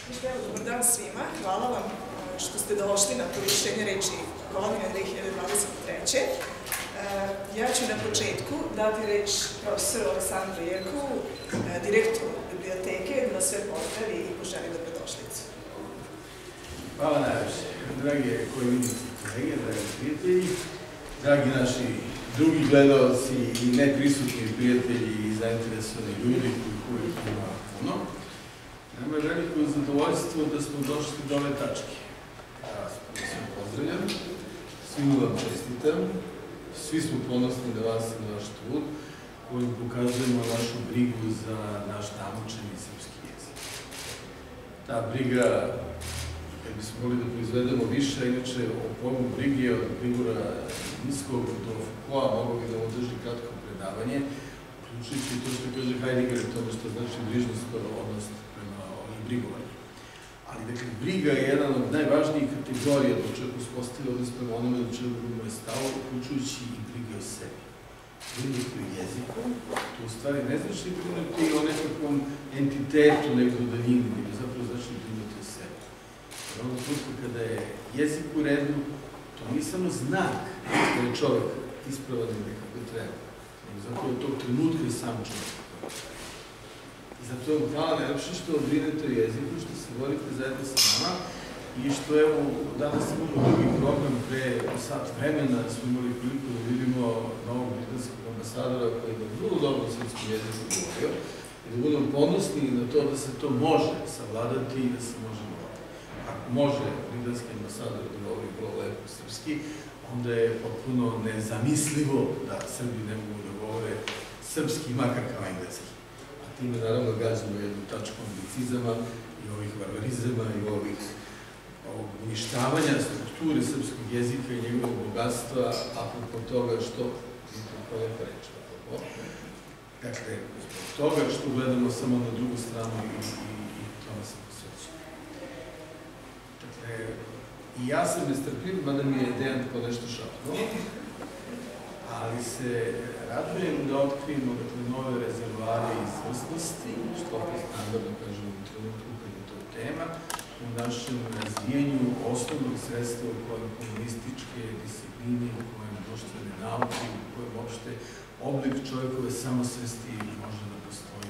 Dobar dan svima, hvala vam što ste došli na povišenje reči godine 2023. Ja ću na početku dati reč profesoru Aleksandru Jerkovu, direktoru biblioteke, da nas sve pozdravi i poželi dobrodošlicu. Hvala najviše. Dragi koleginice i kolege, dragi prijatelji, dragi naši drugi gledalci i neprisutni prijatelji i zainteresovani ljudi koji uvijek ima puno. Nama je veliko zadovoljstvo da smo došli do ove tačke. Ja vas sve pozdravljam, svima vam čestitam, svi smo ponosni na vas i na vaš trud, kojim pokazujemo našu brigu za naš namučeni srpski jezik. Ta briga, kad bismo mogli da proizvedemo više, inače o pojmu brige od Grigora Niskog do Foucaulta mogo bi da mu drži kratko predavanje, uključujući to što kaže Heidegger, tome što znači brižnost, odnos prema brigovanju. Ali, dakle, briga je jedan od najvažnijih kategorija do čega uspostavlja odnos prema onome do čega mu je stalo, uključujući i brige o sebi. Brinuti o jeziku, to u stvari ne znači brinuti o nekakvom entitetu, nekog daljini, nego zapravo znači brinuti o sebi. Jer ono slučaju kada je jezik u redu, to nije samo znak da je čovjek ispravan ili kako treba, nego zapravo tog trenutka je sam čovjek. I zato vam hvala najlepše što brinete o jeziku, što se borite zajedno sa nama i što, evo, danas imamo drugi program pre sat vremena, smo imali priliku da vidimo novog britanskog ambasadora koji je vrlo dobro o srpskom jeziku govorio i da budemo ponosni na to da se to može savladati i da se može govoriti. Ako može britanski ambasador da govori vrlo lepo srpski, onda je potpuno nezamislivo da Srbi ne mogu da govore srpski, makar kao engleski. Time naravno gađamo jednu tačku anglicizama i ovih varvarizama i ovog uništavanja strukture srpskog jezika i njegovog bogatstva, apropo toga što, lepa reč, dakle, zbog toga što gledamo samo na drugu stranu i tome se posvećuje. Dakle, i ja sam nestrpljiv, mada mi je Dejan po nešto šapnuo, ali se radujem da otkrijemo nove rezervoare izvrsnosti, što opet standardno kažemo u trenutku kad je to tema, u našem razvijenju osnovnog sredstva u kojem komunističke discipline, u kojem društvene nauke, u kojem uopšte oblik čovjekove samosvesti može da postoji.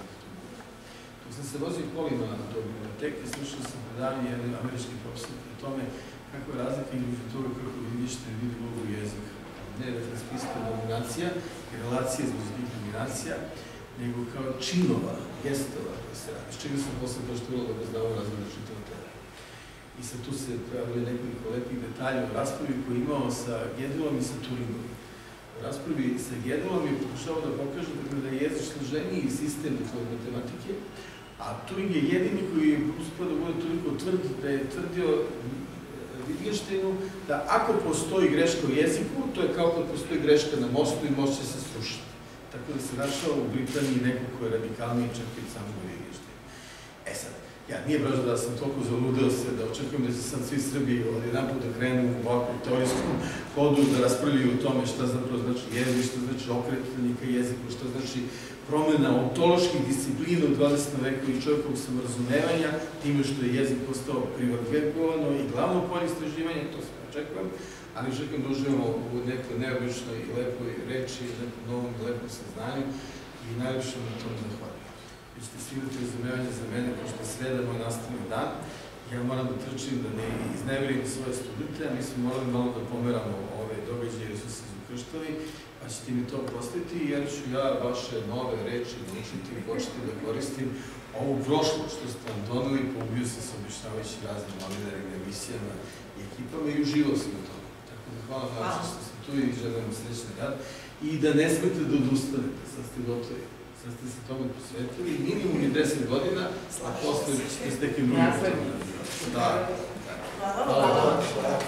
Dok sam se vozio kolima do biblioteke, slušao sam predavanje jedne američke profesorke o tome kakva je razlika između toga kako vidište i vidi ulogu jezika. Ne razpisana dominacija i relacija između tih dominacija, nego kao činova, gestova koje se radi. S čega sam posle to što je vrlo dobro znao razvoja čitava tebe. I sad tu se pojavljuje nekoliko lepih detalja o raspravi koju je imao sa Gedelom i sa Turingom. U raspravi sa Gedelom je pokušao da pokaže da je jezik složeniji sistem matematike, a Turing je jedini koji je uspio da bude toliko tvrd da je tvrdio Wittgensteinu da ako postoji greška u jeziku, to je kao kad postoji greška na mostu i most će se srušiti. Tako da se našao u Britaniji neko ko je radikalniji čak i samog Wittgensteina. E sad, ja nije baš da sam toliko zaludeo se da očekujem da će sad svi Srbi jedan put da krenu u ovakvom teorijskom hodu da raspravljaju o tome šta zapravo znači jezik, šta znači okretanje ka jeziku, šta znači promjena ontoloških disciplina u 20. veku i čovjekovog samorazumevanja, time što je jezik postao privilegovano i glavno polje istraživanja, to se očekujem, ali očekujem da uživamo u nekoj neobičnoj i lepoj reči, nekom novom i lepom saznanju i najviše na tom zahvaljujem. Vi ćete svi imati razumevanje za mene, pošto je sreda moj nastavni dan, ja moram da trčim, da ne izneverim svoje studente, a mi smo morali malo da pomeramo ove događaje jer su se zakrštali, pa ćete mi to postaviti, jer ću ja vaše nove reči učiti i početi da koristim ovu prošlost što ste nam doneli, poubio se sa objašnjavajući raznim novinarima, emisijama i ekipama i uživao sam na tome. Tako da hvala vam što ste tu i želim vam srećan rad i da ne smete da odustanete, sad ste gotovi. Sad ste se tome posvetili, minimum je 10 godina, a posle ćete s nekim drugim stvarima. Da. Hvala.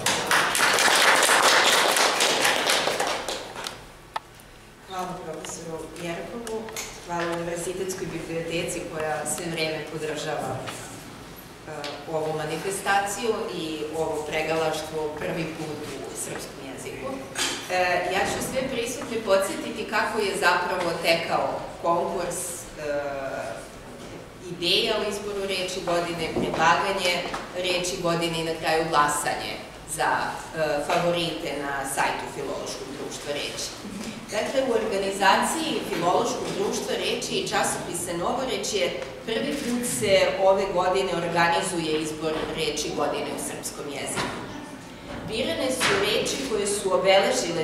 Hvala profesoru Jerkovu, hvala Univerzitetskoj biblioteci koja sve vreme podržava ovu manifestaciju i ovo pregalaštvo prvi put u srpskom jeziku. Ja ću sve prisutne podsjetiti kako je zapravo tekao konkurs i ideja o izboru reči godine, predlaganje reči godine i na kraju glasanje za favorite na sajtu Filološkog društva reči. Dakle, u organizaciji Filološkog društva reči i časopisa Novorečje prvi put se ove godine organizuje izbor reči godine u srpskom jeziku. Birane su reči koje su obeležile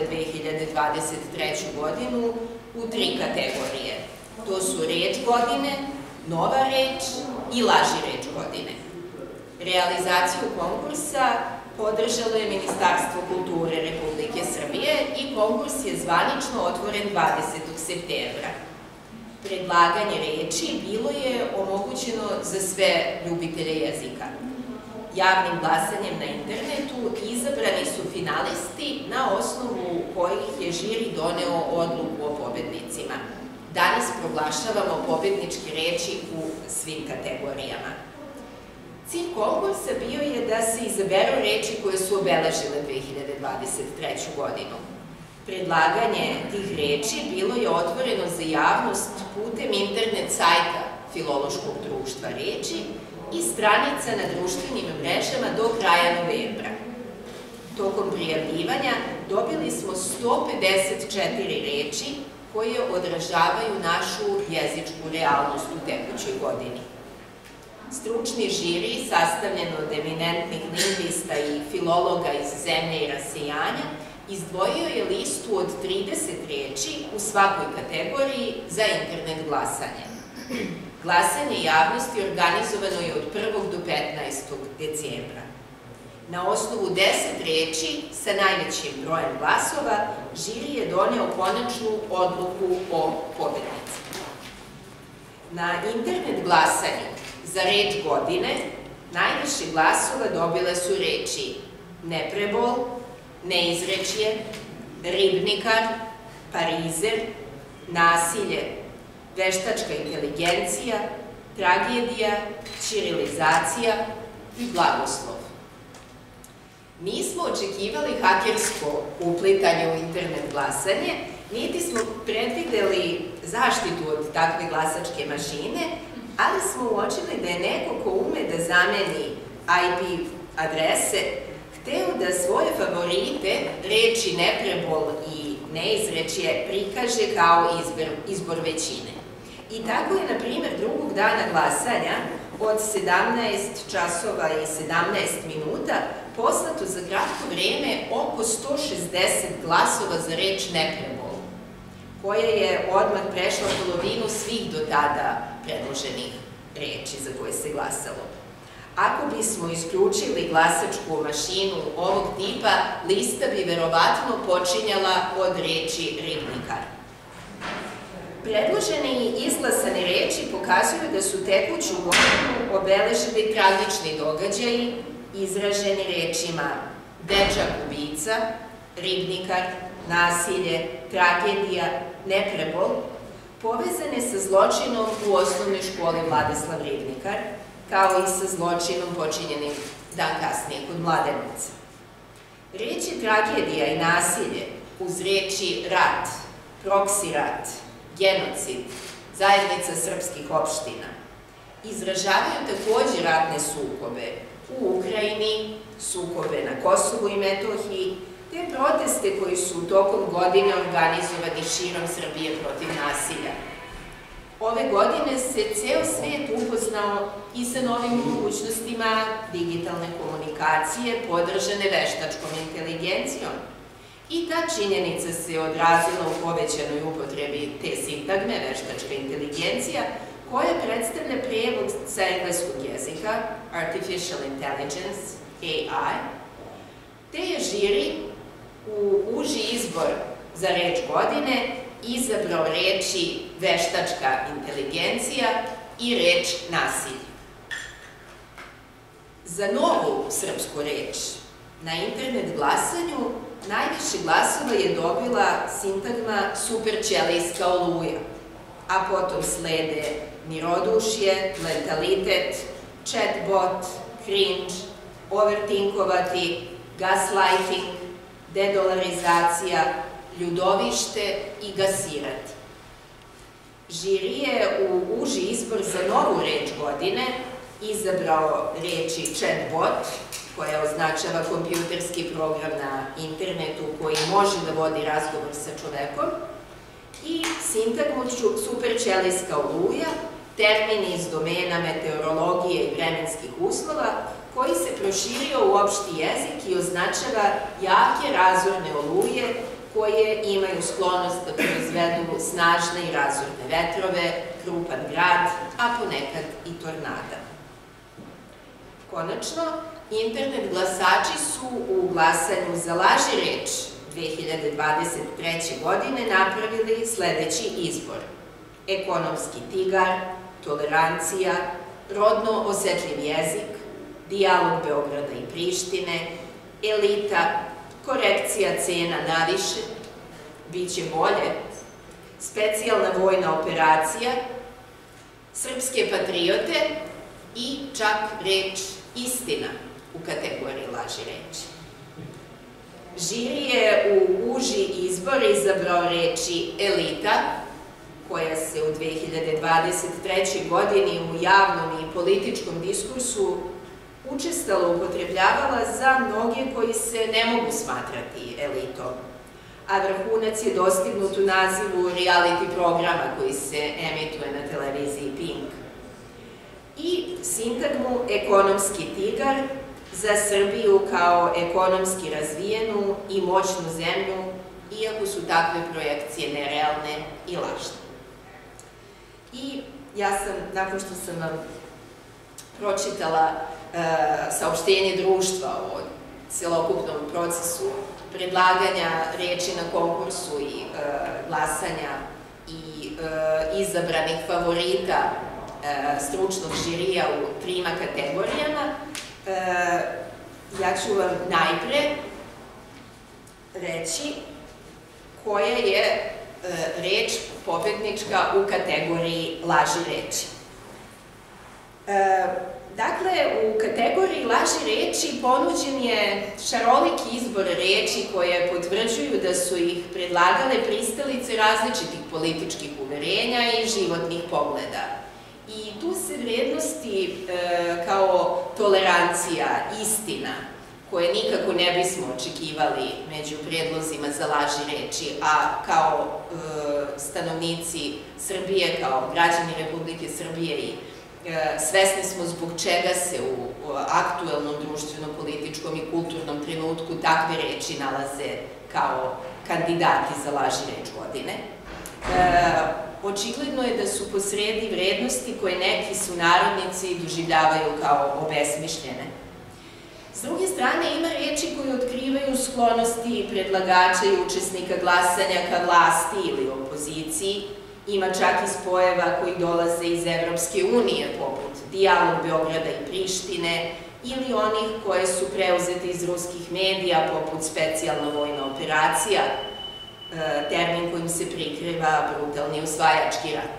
2023. godinu u 3 kategorije. To su reč godine, nova reč i laži reč godine. Realizaciju konkursa podržalo je Ministarstvo kulture Republike Srbije i konkurs je zvanično otvoren 20. septembra. Predlaganje reči bilo je omogućeno za sve ljubitelje jezika. Javnim glasanjem na internetu izabrani su finalisti na osnovu kojih je žiri doneo odluku o pobednicima. Danas proglašavamo pobedničke reči u svim kategorijama. Cilj konkursa bio je da se izaberu reči koje su obeležile 2023. godinu. Predlaganje tih reči bilo je otvoreno za javnost putem internet sajta Filološkog društva reči i stranica na društvenim mrežama do kraja novembra. Tokom prijavljivanja dobili smo 154 reči koje odražavaju našu jezičku realnost u tekućoj godini. Stručni žiri, sastavljen od eminentnih lingvista i filologa iz zemlje i rasejanja, izdvojio je listu od 30 reči u svakoj kategoriji za internet glasanje. Glasanje javnosti organizovano je od 1. do 15. decembra. Na osnovu 10 reči sa najvećim brojem glasova, žiri je doneo konačnu odluku o pobednici. Na internet glasanju za reč godine najviše glasova dobile su reči neprebol, neizrečje, ribnikar, parizer, nasilje, veštačka inteligencija, tragedija, ćirilizacija i blagoslov. Nismo očekivali hakersko uplitanje u internet glasanje, niti smo predvideli zaštitu od takve glasačke mašine, ali smo uočili da je neko ko ume da zameni IP adrese hteo da svoje favorite, reči neprebol i neizrečje, prikaže kao izbor većine. I tako je, na primjer, drugog dana glasanja od 17 časova i 17 minuta poslato za kratko vreme oko 160 glasova za reč neprebol, koja je odmah prešla polovinu svih do tada predloženih reči za koje se glasalo. Ako bismo isključili glasačku mašinu ovog tipa, lista bi verovatno počinjala od reči ribnikar. Predložene i izglasane reči pokazuju da su tekuću godinu obeležili tragični događaji izraženi rečima dečak ubica, ribnikar, nasilje, tragedija, neprebol, povezane sa zločinom u osnovnoj školi Vladislav Ribnikar, kao i sa zločinom počinjenim dan kasnije kod Mladenovca. Reči tragedija i nasilje uz reči rat, proksi rat, genocid, zajednica srpskih opština, izražavaju takođe ratne sukobe u Ukrajini, sukobe na Kosovu i Metohiji, te proteste koji su tokom godine organizovani širom Srbije protiv nasilja. Ove godine se ceo svet upoznao i sa novim mogućnostima digitalne komunikacije podržane veštačkom inteligencijom. I ta činjenica se odrazila u povećanoj upotrebi te sintagme veštačka inteligencija, koja predstavlja prevod sa engleskog jezika, Artificial Intelligence, AI, te je žiri u uži izbor za reč godine izabrao reči veštačka inteligencija i reč nasilje. Za novu srpsku reč na internet glasanju najviše glasova je dobila sintagma superćelijska oluja, a potom slede mirodušje, mentalitet, chatbot, cringe, overtinkovati, gaslighting, dedolarizacija, ljudovište i gasirati. Žiri je u uži izbor za novu reč godine izabrao reči chatbot, koja označava kompjuterski program na internetu koji može da vodi razgovor sa čovekom, i sintagmu superćelijska oluja, termini iz domena meteorologije i vremenskih uslova, koji se proširio u opšti jezik i označava jake razorne oluje koje imaju sklonost da proizvedu snažne i razorne vetrove, krupan grad, a ponekad i tornada. Konačno, internet glasači su u glasanju za laži reč 2023. godine napravili sledeći izbor: ekonomski tigar, tolerancija, rodno osetljiv jezik, dijalog Beograda i Prištine, elita, korekcija cena naviše, biće bolje, specijalna vojna operacija, srpske patriote i čak reč istina u kategoriji laži reči. Žiri je u uži izbor izabrao reči elita, koja se u 2023. godini u javnom i političkom diskursu učestalo upotrebljavala za mnoge koji se ne mogu smatrati elitom, a vrhunac je dostignut u nazivu reality programa koji se emituje na televiziji Pink. I sintagmu ekonomski tigar za Srbiju kao ekonomski razvijenu i moćnu zemlju, iako su takve projekcije nerealne i lažne. I ja sam, nakon što sam vam pročitala saopštenje društva o celokupnom procesu predlaganja reči na konkursu i glasanja i izabranih favorita stručnog žirija u 3 kategorijama, ja ću vam najpre reći koja je reč pobednička u kategoriji laži reči. Dakle, u kategoriji laži reči ponuđen je šaroliki izbor reči koje potvrđuju da su ih predlagale pristalice različitih političkih uverenja i životnih pogleda. I tu se vrednosti kao tolerancija, istina, koje nikako ne bismo očekivali među predlozima za laži reči, a kao stanovnici Srbije, kao građani Republike Srbije i svesni smo zbog čega se u aktuelnom društveno-političkom i kulturnom trenutku takve reči nalaze kao kandidati za laži reč godine. Očigledno je da su posredi vrednosti koje neki sunarodnici doživljavaju kao obesmišljene. S druge strane, ima reči koje otkrivaju sklonosti predlagača i učesnika glasanja ka vlasti ili opoziciji. Ima čak i spojeva koji dolaze iz Evropske unije, poput dijalog Beograda i Prištine, ili onih koje su preuzete iz ruskih medija, poput specijalna vojna operacija, termin kojim se prikriva brutalni osvajački rat.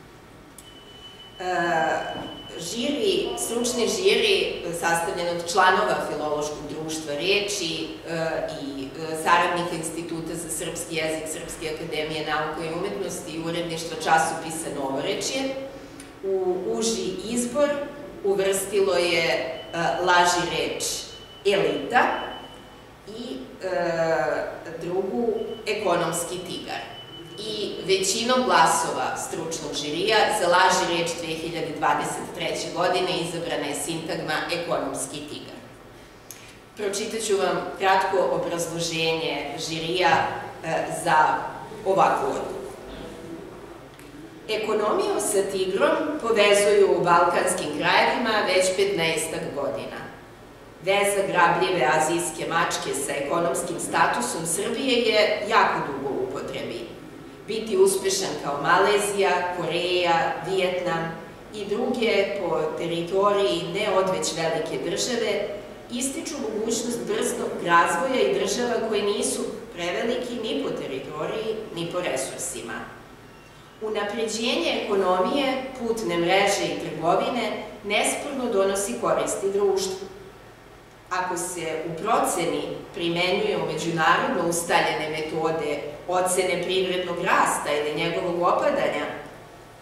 Stručni žiri, sastavljen od članova Filološkog društva reči i saradnika Instituta za srpski jezik Srpske akademije nauka i umetnosti i uredništva časopisa Novorečje, u uži izbor uvrstilo je laži reč elita i drugu ekonomski tigar. I većinom glasova stručnog žirija za laži reč 2023. godine izabrana je sintagma ekonomski tigar. Pročitaću vam kratko obrazloženje žirija za ovakvu odluku. Ekonomiju sa tigrom povezuju u balkanskim krajevima već 15 godina. Veza grabljive azijske mačke sa ekonomskim statusom Srbije je jako dugo u upotrebi. Biti uspešan kao Malezija, Koreja, Vijetnam i druge po teritoriji ne odveć velike države ističu mogućnost brzog razvoja i država koje nisu preveliki ni po teritoriji, ni po resursima. Unapređenje ekonomije, putne mreže i trgovine nesporno donosi koristi društvu. Ako se u proceni primenjuju međunarodno ustaljene metode ocene privrednog rasta ili njegovog opadanja,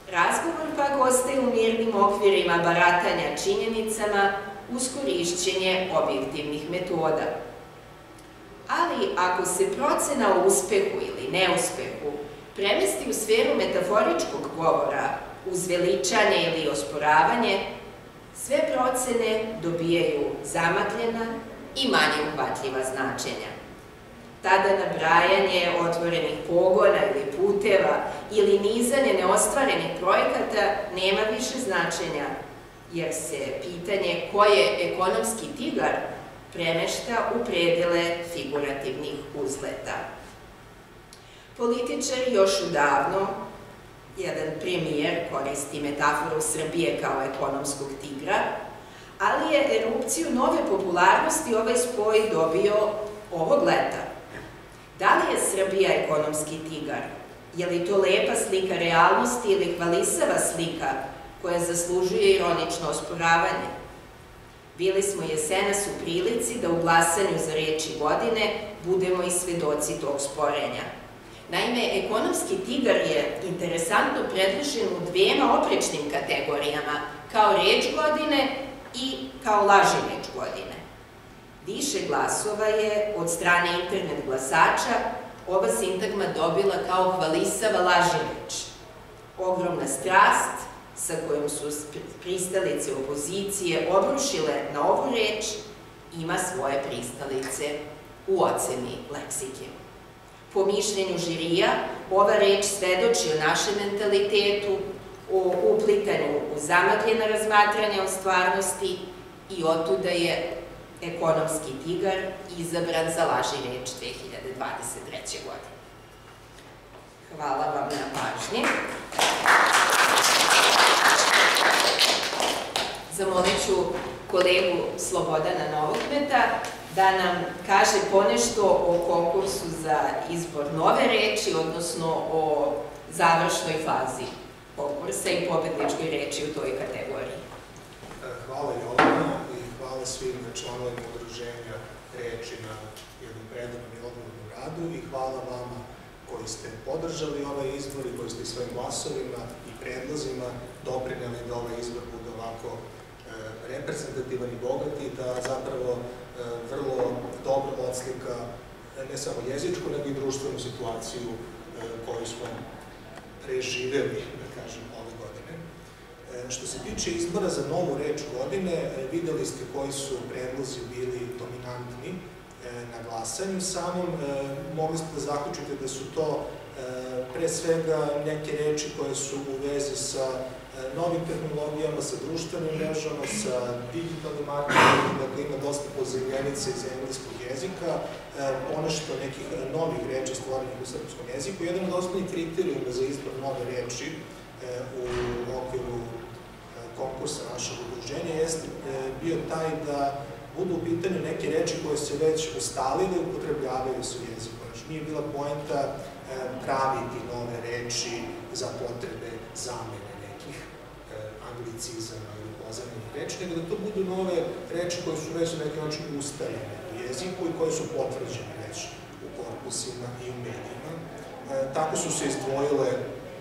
Razgovor pak ostaje u mirnim okvirima baratanja činjenicama uz korišćenje objektivnih metoda. Ali ako se procena o uspehu ili neuspehu premesti u sferu metaforičkog govora uz veličanje ili osporavanje, sve procene dobijaju zamagljena i manje uhvatljiva značenja. Tada nabrajanje otvorenih pogona ili puteva ili nizanje neostvarenih projekata nema više značenja, jer se pitanje ko je ekonomski tigar premešta u predele figurativnih uzleta. Političari još udavno, jedan premijer koristi metaforu Srbije kao ekonomskog tigra, ali je erupciju nove popularnosti ovaj spoj dobio ovog leta. Da li je Srbija ekonomski tigar? Je li to lepa slika realnosti ili hvalisava slika koja zaslužuje ironično osporavanje? Bili smo jesenas u prilici da u glasanju za reči godine budemo i svedoci tog sporenja. Naime, ekonomski tigar je interesantno predložen u dvema oprečnim kategorijama, kao reč godine i kao laži reč godine. Više glasova je od strane internet glasača ova sintagma dobila kao hvalisava laži reč. Ogromna strast sa kojom su pristalice opozicije obrušile na ovu reč ima svoje pristalice u oceni leksike. Po mišljenju žirija, ova reč svedoči o našem mentalitetu, o uplitanju u zamagljena razmatranja o stvarnosti i otuda je ekonomski tigar izabran za laži reč 2023. godine. Hvala vam na pažnji. Zamolit ću kolegu Slobodana Novokmeta da nam kaže ponešto o konkursu za izbor nove reči, odnosno o završnoj fazi konkursa i pobedničkoj reči u toj kategoriji. Hvala Jovana i hvala svim članovima udruženja reči na jednom predivnom i odgovornom radu i hvala vama koji ste podržali ovaj izbor i koji ste svojim glasovima i predlozima doprineli da ovaj izbor bude ovako reprezentativan i bogat i da zapravo vrlo dobro odslika ne samo jezičku, nego i društvenu situaciju koju smo preživeli, da kažem, ove godine. Što se tiče izbora za novu reč godine, videli ste koji su predlozi bili dominantni na glasanju samom. Mogli ste da zaključite da su to pre svega neke reči koje su u vezi sa novim tehnologijama, sa društvenim mrežama, sa digitalnim marketingom, dakle ima dosta pozajmljenice iz engleskog jezika, ponešto nekih novih reči stvorenih u srpskom jeziku. Jedan od osnovnih kriterijuma za izbor nove reči u okviru konkursa našeg udruženja jeste bio taj da budu u pitanju neke reči koje se već ustalile i upotrebljavaju se u jeziku. Znači, nije bila poenta praviti nove reči za potrebe zamene nekih anglicizama ili pozajmljenih reči, nego da to budu nove reči koje su već na neki način ustaljene u jeziku i koje su potvrđene već u korpusima i u medijima. Tako su se izdvojile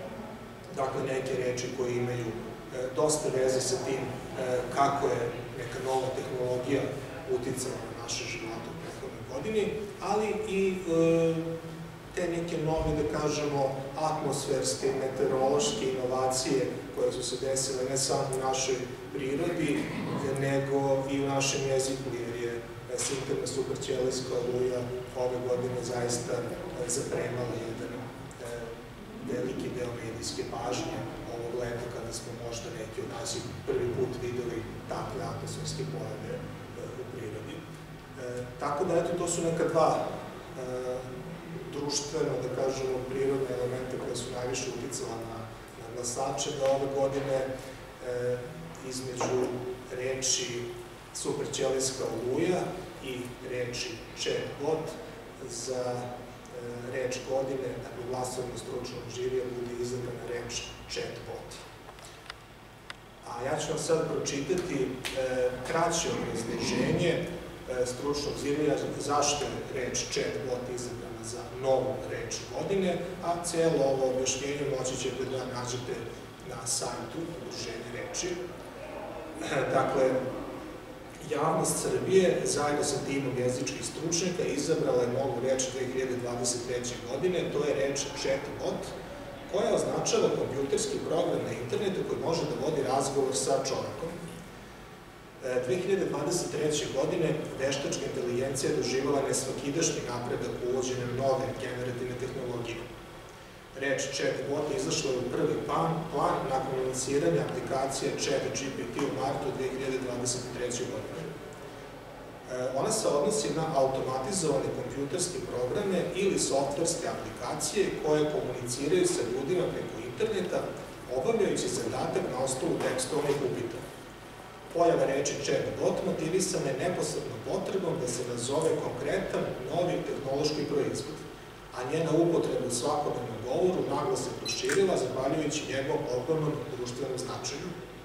neke reči koje imaju dosta veze sa tim kako je neka nova tehnologija uticala na naše živote u prethodnoj godini, ali i te neke nove, da kažemo, atmosferske i meteorološke inovacije koje su se desile ne samo u našoj prirodi, nego i u našem jeziku, jer je sintagma superćelijska oluja ove godine zaista zapremala jedan veliki deo medijske pažnje ovog leta, kada smo možda neki od nas i prvi put videli takve atmosferske pojave u prirodi. Tako da, eto, to su neka dva društveno, da kažemo, prirodne elemente koje su najviše uticala na glasače, da ove godine između reči superćelijska oluja i reči chatbot za reč godine, dakle glasovima stručnog žirija, bude izabrana reč chatbot. A ja ću vam sad pročitati kraće obrazloženje stručnog žirija zašto je reč chatbot izabrana za novu reč godine, a cijelo ovo objašnjenje moći ćete da nađete na sajtu Udruženja reči. Dakle, javnost Srbije zajedno sa timom jezičkih stručnjaka izabrala je novu reč 2023. godine, to je reč chatbot, koja označava kompjuterski program na internetu koji može da vodi razgovor sa čovekom. 2023. godine veštačka inteligencija doživala nesvakidašnji napredak u uvođenju nove generativne tehnologije. Reč chatbot izašla je u prvi plan nakon lansiranja aplikacije ChatGPT u martu 2023. godine. Ona se odnosi na automatizovane kompjuterske programe ili softverske aplikacije koje komuniciraju sa ljudima preko interneta, obavljajući zadatak na osnovu tekstovnih upita. Pojava reči chatbot motivisana je neposrednom potrebom da se nazove konkretan, novi tehnološki proizvod, a njena upotreba u svakodnevnom govoru naglo se proširila, zahvaljujući njegovom ogromnom društvenom značaju.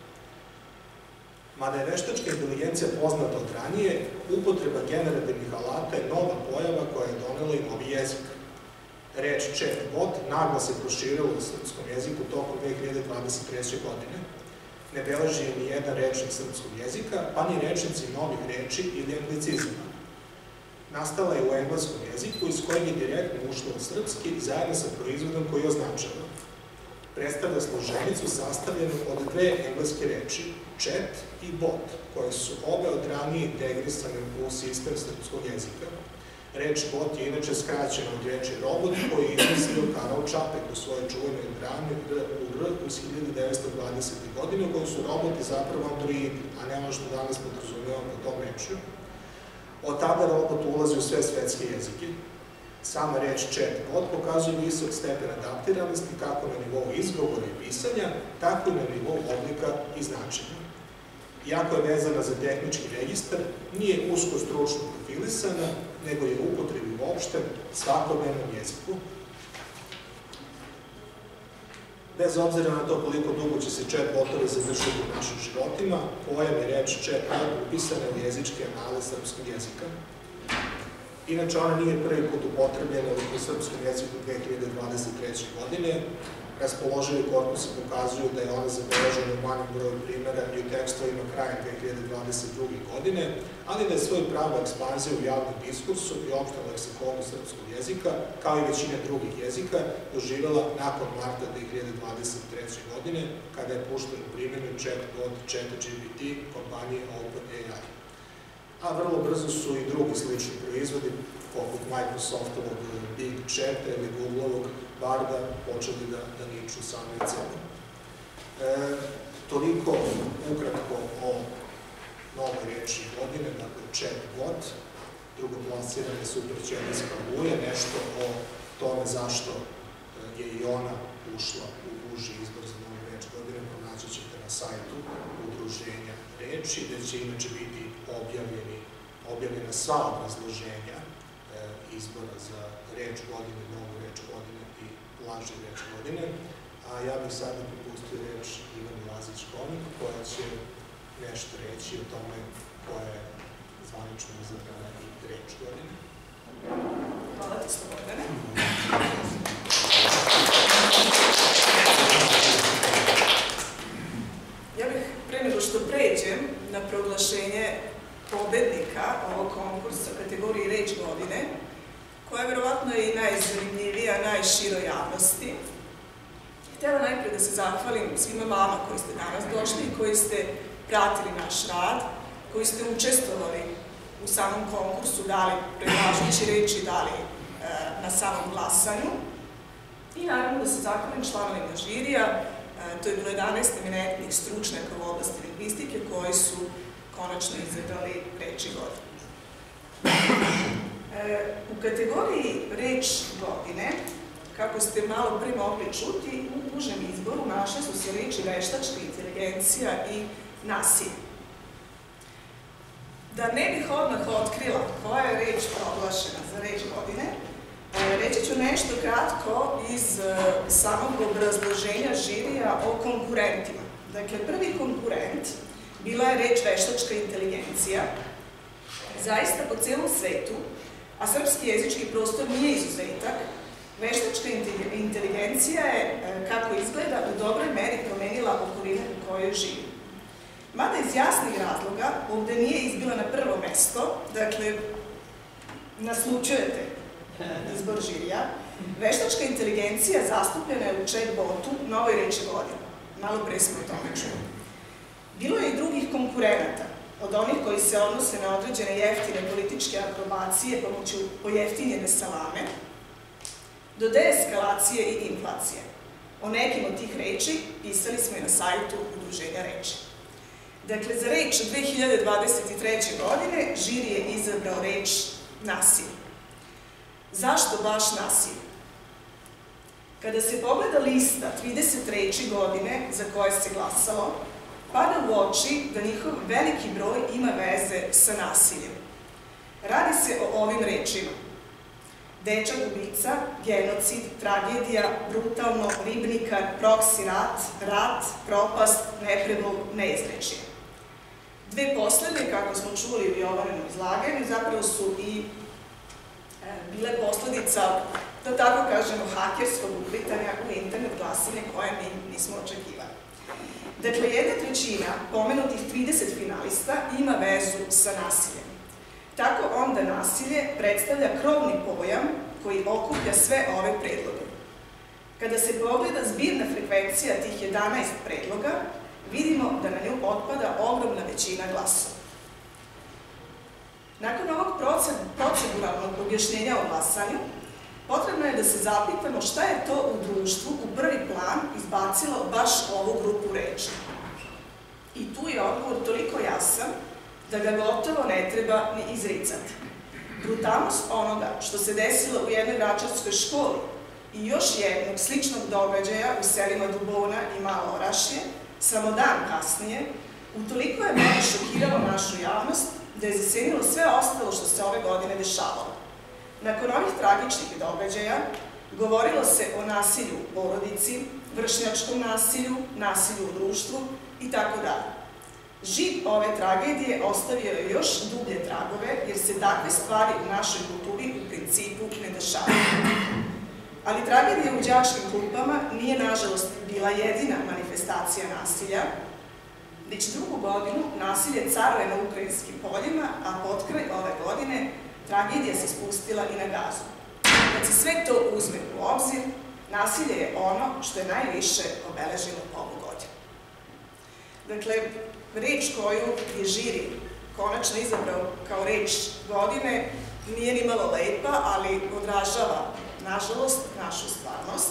Mada je veštačka inteligencija poznata od ranije, upotreba generativnih alata je nova pojava koja je donela i novi jezik. Reč chatbot naglo se proširila u srpskom jeziku tokom 2023. godine. Ne beleži je ni jedan rečnik srpskog jezika, pa ni rečnici novih reči ili anglicizama. Nastala je u engleskom jeziku, iz kojeg je direktno ušla u srpski, zajedno sa proizvodom koji označava. Predstavlja složenicu sastavljenu od dve engleske reči, chat i bot, koje su obe od ranije integrisane u sistem srpskog jezika. Reč bot je inače skraćena od reči robot, koji je izmislio Karol Čapek u svojoj čuvenoj drami R uz 1920. godine, u kojoj su roboti zapravo androidi, a ne ono što danas podrazumevamo po tom rečju. Od tada robot ulazi u sve svetske jezike. Sama reč chatbot pokazuje visok stepen adaptiranosti kako na nivou izgovora i pisanja, tako i na nivou oblika i značenja. Iako je vezana za tehnički registar, nije usko stručno profilisana, nego je u upotrebi u opštem svakodnevnom jeziku. Bez obzira na to koliko dugo će se chatbotovi zadržati u našim životima, pojam je reč chatbot upisana u jezičke anale srpskog jezika. Inače, ona nije prvi put upotrebljena u srpskom jeziku 2023. godine. Raspoloživi korpusi pokazuju da je ona zabeležena u manjem broju primjera i u tekstovima krajem 2022. godine, ali da je svoju pravu ekspanziju u javnom diskursu i opštom leksikonu srpskog jezika, kao i većine drugih jezika, doživjela nakon marta 2023. godine, kada je pušten u primjenu chatbot ChatGPT kompanije OpenAI. A vrlo brzo su i drugi slični proizvodi, poput Microsoftovog Bing Chata ili Googleovog Barda, počeli da niču same cene. Toliko ukratko o novoj reči godine, dakle chatbot, drugoplasirana superćelijska buja, nešto o tome zašto je i ona ušla u uži izbor za novu reč godine, pronaći ćete na sajtu Udruženja reči, gde će inače biti objavljena sva obrazloženja izbora za reč godine, novu reč godine i lažne reč godine. A ja bih sada prepustio reč Ivani Lazić-Konik, koja će nešto reći o tome koja je zvanično izabrana i reč godine. Hvala ti, Slobodane. Ja bih, pre nego što pređem na proglašenje pobednika ovog konkursa kategoriji reč godine, koja je verovatno i najzanimljivija najširoj javnosti. Htjela najprej da se zahvalim svima vama koji ste danas došli i koji ste pratili naš rad, koji ste učestvovali u samom konkursu, dali predlažući reči, dali na samom glasanju. I naravno da se zahvalim članovima žirija, to je bilo 11 eminentnih stručnjaka u oblasti lingvistike koji su konačno izabrali reči godine. U kategoriji reč godine, kako ste malo pre mogli čuti, u užem izboru našle su se reči veštačka inteligencija i nasilje. Da ne bih odmah otkrila koja je reč proglašena za reč godine, reći ću nešto kratko iz samog obrazloženja žirija o konkurentima. Dakle, prvi konkurent bila je reč veštačka inteligencija. Zaista po celom svetu, a srpski jezički prostor nije izuzetak, Veštačka inteligencija je, kako izgleda, u dobroj meri promenila okolinu u kojoj živi. Mada iz jasnih razloga ovde nije izbila na prvo mesto, dakle, naslučujete izbor žirija, veštačka inteligencija zastupljena je u chatbotu Novoj reči godine. Malo pre smo o tome čuli. Bilo je i drugih konkurenata, od onih koji se odnose na određene jeftine političke akrobacije pomoću pojeftinjene salame, do deeskalacije i inflacije. O nekim od tih reči pisali smo i na sajtu Udruženja reči. Dakle, za reč 2023. godine žiri je izabrao reč nasilje. Zašto baš nasilje? Kada se pogleda lista 30 reči godine za koje se glasalo, pada u oči da njihov veliki broj ima veze sa nasiljem. Radi se o ovim rečima: dečak ubica, genocid, tragedija, brutalno, ribnikar, proksi rat, propast, nepregled, neizrečje. Dve poslednje, kako smo čuli u Jovanenom izlaganju, zapravo su i bile posledica, da tako kažemo, hakerskog uplitanja u internet glasine koje mi nismo očekivali. Dakle, 1/3 pomenutih 30 finalista ima vezu sa nasiljem. Tako onda nasilje predstavlja krovni pojam koji okuplja sve ove predloge. Kada se pogleda zbirna frekvencija tih 11 predloga, vidimo da na nju otpada ogromna većina glasova. Nakon ovog proceduralnog objašnjenja o glasanju, potrebno je da se zapitamo šta je to u društvu u prvi plan izbacilo baš ovu grupu reči. I tu je odgovor toliko jasan da ga gotovo ne treba ni izricati. Brutalnost onoga što se desilo u jednoj vračarskoj školi i još jednog sličnog događaja u selima Dubona i Malo Orašje, samo dan kasnije, utoliko je mene šokiralo našu javnost da je zasenilo sve ostalo što se ove godine dešavalo. Nakon ovih tragičnih događaja govorilo se o nasilju u porodici, vršnjačkom nasilju, nasilju u društvu i tako dalje. Živ ove tragedije ostavio je još dublje tragove, jer se takve stvari u našoj kulturi u principu ne dešavaju. Ali tragedija u đačkim klupama nije, nažalost, bila jedina manifestacija nasilja, već drugu godinu nasilje caruje na ukrajinskim poljima, a potkraj ove godine tragedija se spustila i na Gazu. Kad se sve to uzme u obzir, nasilje je ono što je najviše obeležilo ovu godinu. Dakle, reč koju je žiri konačno izabrao kao reč godine nije ni malo lepa, ali odražava, nažalost, našu stvarnost.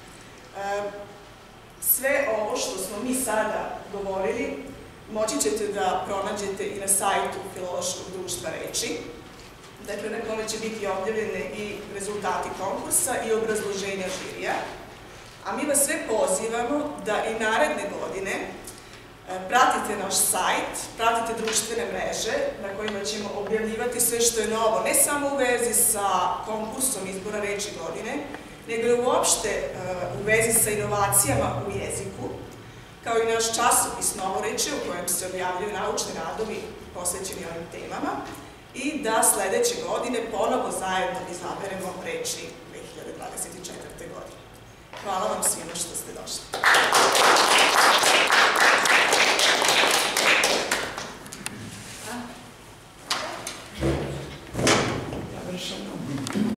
Sve ovo što smo mi sada govorili moći ćete da pronađete i na sajtu Filološkog društva reči, dakle na kome će biti objavljene i rezultati konkursa i obrazloženja žirija. A mi vas sve pozivamo da i naredne godine pratite naš sajt, pratite društvene mreže na kojima ćemo objavljivati sve što je novo, ne samo u vezi sa konkursom izbora reči godine, nego i uopšte u vezi sa inovacijama u jeziku, kao i naš časopis Novoreči u kojem se objavljaju naučni radovi posvećeni ovim temama i da sledeće godine ponovo zajedno izaberemo reči 2024. godine. Hvala vam svima što ste došli.